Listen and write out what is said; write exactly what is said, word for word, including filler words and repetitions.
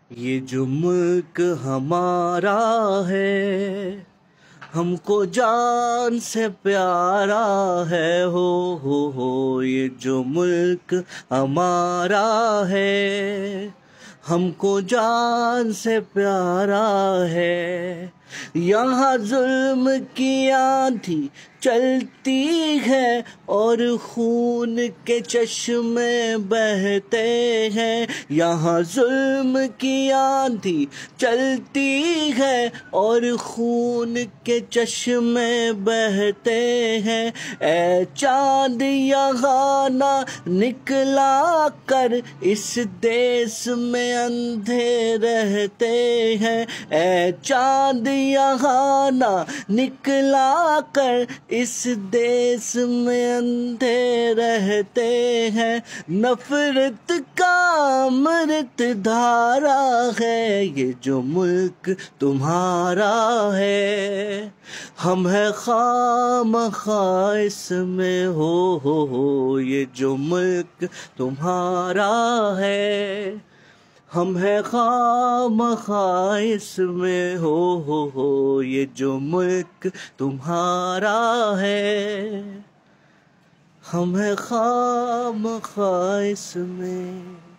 ये जो मुल्क हमारा है, हमको जान से प्यारा है। हो हो हो ये जो मुल्क हमारा है, हमको जान से प्यारा है। यहाँ जुल्म की आंधी चलती है और खून के चश्मे बहते हैं। यहाँ जुल्म की आंधी चलती है और खून के चश्मे बहते हैं। ऐ चाँद यहाँ ना निकला कर, इस देश में अंधे रहते हैं। ऐ चाँद यहाँ ना निकला कर, इस देश में अंधे रहते हैं। नफरत का अमृत धारा है ये जो मुल्क तुम्हारा है। हम है खामखा इसमें हो हो हो ये जो मुल्क तुम्हारा है। हम है खामखा इसमें हो हो हो ये जो मुल्क तुम्हारा है। हम है खामखा इसमें।